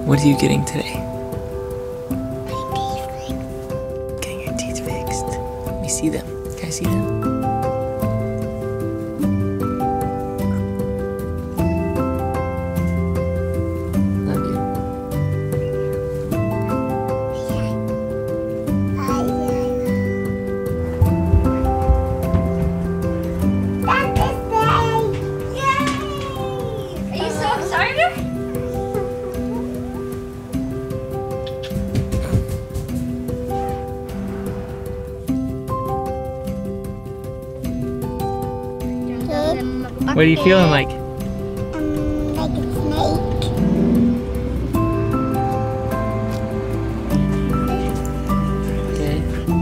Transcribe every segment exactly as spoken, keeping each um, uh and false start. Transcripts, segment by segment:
What are you getting today? Getting your teeth fixed. Let me see them. Can I see them? Love you. Are you so excited? What are you feeling like? Um, like a snake. Okay.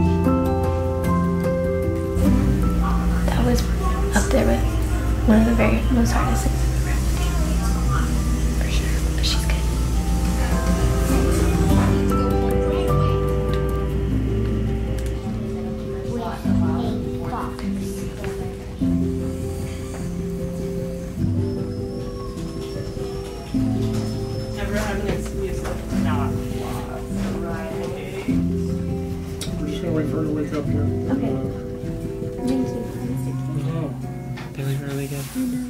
That was up there with one of the very most hardest things I've ever had to do. For sure. But she's good. Never having this music not right. We're just gonna wait for her to wake up here. Okay. Oh. They look really good.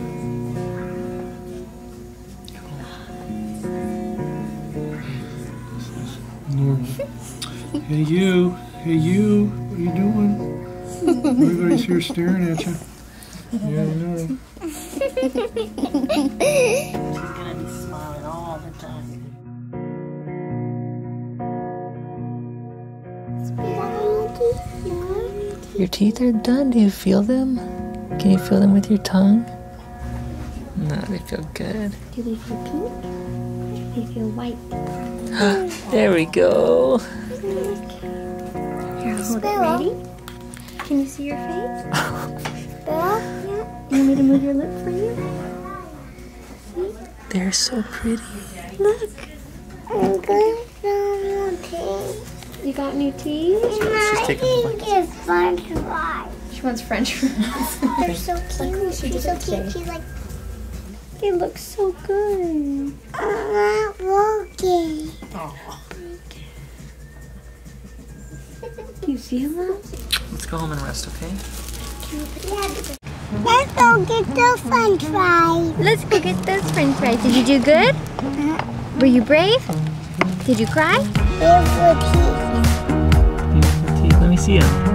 Normal. Hey you, hey you, what are you doing? Everybody's here staring at you. Yeah, I know. She's gonna be smiling all the time. Your teeth are done. Do you feel them? Can you feel them with your tongue? No, they feel good. Do they feel pink? Do they feel white? There we go. Here, hold it. Ready? Can you see your face? Yeah. You want me to move your lip for you? They're so pretty. Look. I'm going to teeth. You got new teeth? She's taking the I think it's french fries. She wants French fries. They're so cute. She's so cute. She's like, They look so good. I'm not walking. Do you see them? Let's go home and rest, okay? Let's go get the french fries. Let's go get those French fries. Did you do good? Were you brave? Did you cry? Beautiful teeth. Beautiful teeth. Let me see them.